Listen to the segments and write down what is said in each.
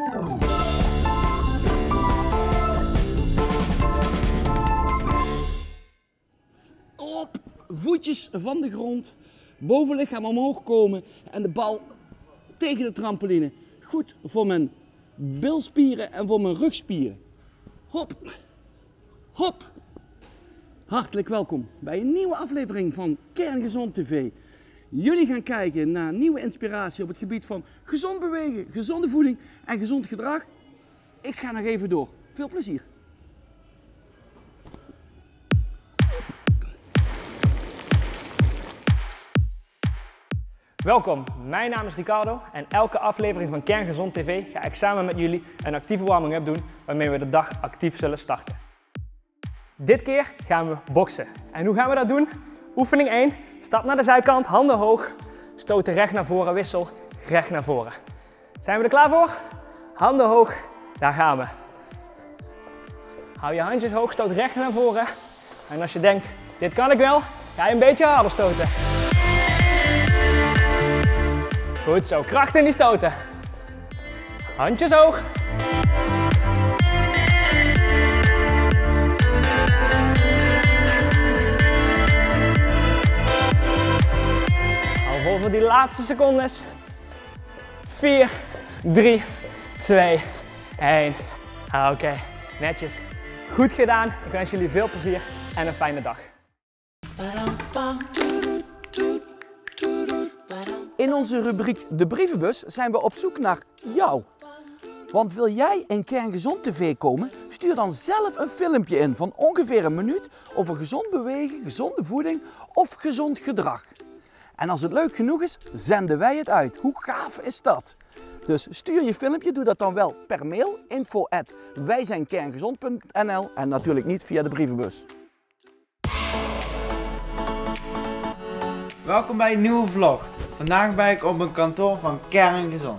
Op, voetjes van de grond, bovenlichaam omhoog komen en de bal tegen de trampoline. Goed voor mijn bilspieren en voor mijn rugspieren. Hop, hop. Hartelijk welkom bij een nieuwe aflevering van Kerngezond TV. Jullie gaan kijken naar nieuwe inspiratie op het gebied van gezond bewegen, gezonde voeding en gezond gedrag. Ik ga nog even door. Veel plezier. Welkom, mijn naam is Ricardo en elke aflevering van Kerngezond TV ga ik samen met jullie een actieve warming-up doen waarmee we de dag actief zullen starten. Dit keer gaan we boksen. En hoe gaan we dat doen? Oefening 1, stap naar de zijkant, handen hoog, stoten recht naar voren, wissel, recht naar voren. Zijn we er klaar voor? Handen hoog, daar gaan we. Hou je handjes hoog, stoot recht naar voren. En als je denkt, dit kan ik wel, ga je een beetje harder stoten. Goed zo, kracht in die stoten. Handjes hoog. Hou vol voor die laatste secondes. 4, 3, 2, 1. Oké, netjes. Goed gedaan. Ik wens jullie veel plezier en een fijne dag. In onze rubriek De Brievenbus zijn we op zoek naar jou. Want wil jij in Kerngezond TV komen? Stuur dan zelf een filmpje in van ongeveer een minuut over gezond bewegen, gezonde voeding of gezond gedrag. En als het leuk genoeg is, zenden wij het uit. Hoe gaaf is dat? Dus stuur je filmpje, doe dat dan wel per mail, info@wijzijnkerngezond.nl en natuurlijk niet via de brievenbus. Welkom bij een nieuwe vlog. Vandaag ben ik op een kantoor van Kerngezond.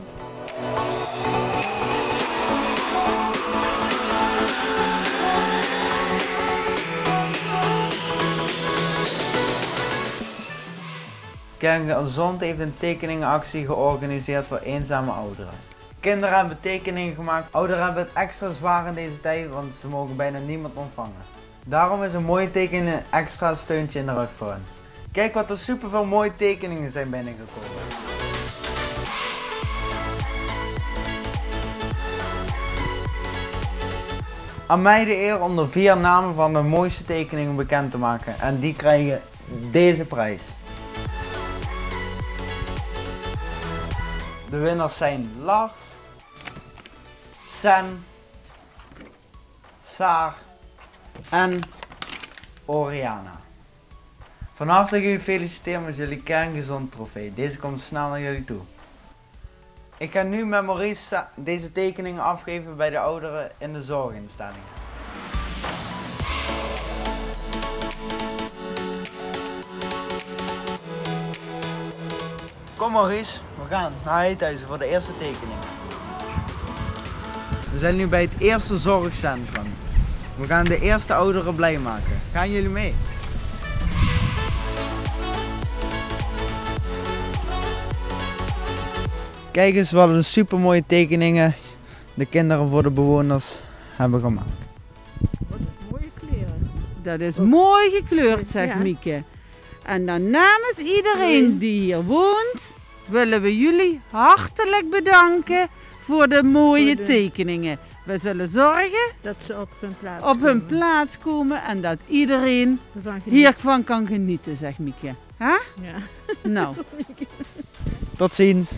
Kerngezond heeft een tekeningenactie georganiseerd voor eenzame ouderen. Kinderen hebben tekeningen gemaakt, ouderen hebben het extra zwaar in deze tijd, want ze mogen bijna niemand ontvangen. Daarom is een mooie tekening een extra steuntje in de rug voor hen. Kijk wat er superveel mooie tekeningen zijn binnengekomen. Aan mij de eer om de 4 namen van de mooiste tekeningen bekend te maken en die krijgen deze prijs. De winnaars zijn Lars, Sen, Saar en Oriana. Van harte gefeliciteerd met jullie Kerngezond trofee. Deze komt snel naar jullie toe. Ik ga nu met Maurice deze tekeningen afgeven bij de ouderen in de zorginstelling. Kom Maurice, we gaan naar Heethuizen voor de eerste tekening. We zijn nu bij het eerste zorgcentrum. We gaan de eerste ouderen blij maken. Gaan jullie mee? Kijk eens wat een super mooie tekeningen de kinderen voor de bewoners hebben gemaakt. Wat mooie kleuren. Dat is mooi gekleurd, zegt Mieke. En dan namens iedereen die hier woont, willen we jullie hartelijk bedanken voor de mooie tekeningen. We zullen zorgen dat ze op hun plaats komen en dat iedereen hiervan kan genieten, zegt Mieke. Ha? Ja. Nou. Tot ziens.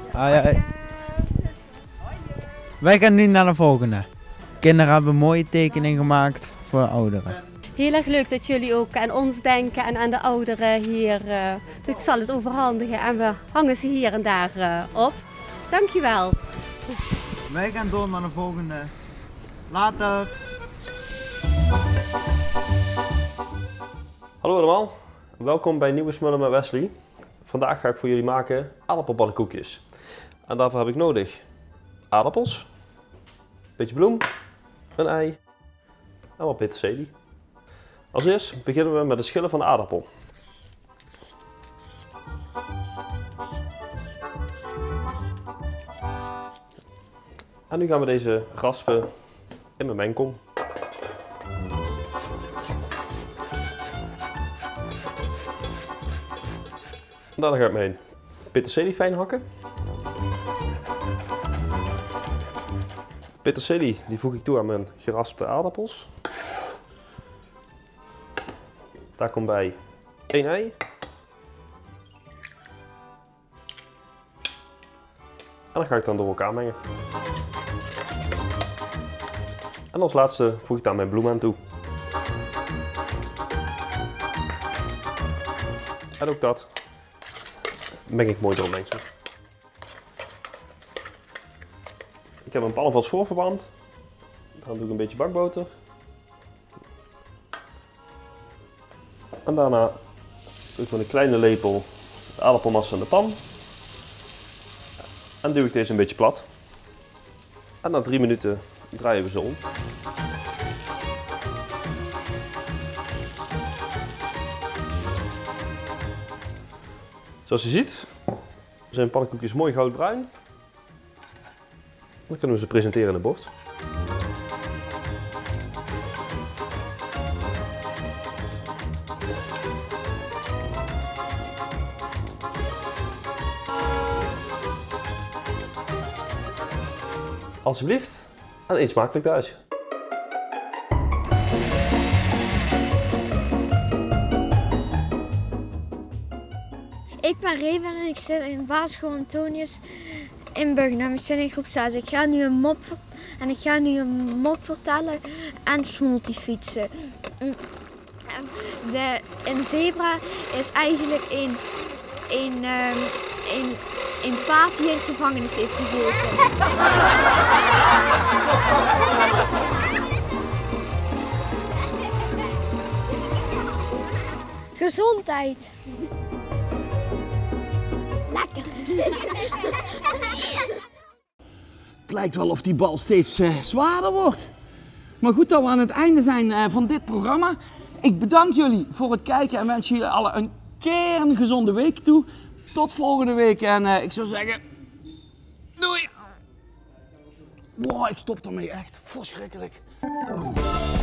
Wij gaan nu naar de volgende. Kinderen hebben mooie tekeningen gemaakt voor ouderen. Heel erg leuk dat jullie ook aan ons denken en aan de ouderen hier. Dus ik zal het overhandigen en we hangen ze hier en daar op. Dankjewel. Wij gaan door naar de volgende. Later. Hallo allemaal, welkom bij Nieuwe Smullen met Wesley. Vandaag ga ik voor jullie maken aardappelpannenkoekjes. En daarvoor heb ik nodig aardappels, een beetje bloem, een ei en wat peterselie. Als eerst beginnen we met het schillen van de aardappel. En nu gaan we deze raspen in mijn mengkom. En daarna ga ik mijn peterselie fijn hakken. Peterselie die voeg ik toe aan mijn geraspte aardappels. Daar komt bij 1 ei. En dat ga ik dan door elkaar mengen. En als laatste voeg ik daar mijn bloem aan toe. En ook dat meng ik mooi doormengselen. Ik heb een pan alvast voorverwarmd. Dan doe ik een beetje bakboter. En daarna doe ik met een kleine lepel de aardappelmassa in de pan. En duw ik deze een beetje plat. En na 3 minuten draaien we ze om. Zoals je ziet zijn pannenkoekjes mooi goudbruin. Dan kunnen we ze presenteren in een bord. Alsjeblieft, en eet smakelijk thuis. Ik ben Reven en ik zit in basisschool Antonius in Buggenum. Ik zit in groep 6. Ik ga nu een mop vertellen en smoothie fietsen. Een zebra is eigenlijk een paard die in het gevangenis heeft gezeten. Gezondheid. Lekker. Het lijkt wel of die bal steeds zwaarder wordt. Maar goed dat we aan het einde zijn van dit programma. Ik bedank jullie voor het kijken en wens jullie allen een kerngezonde week toe. Tot volgende week en ik zou zeggen, doei! Wow, ik stop ermee echt verschrikkelijk.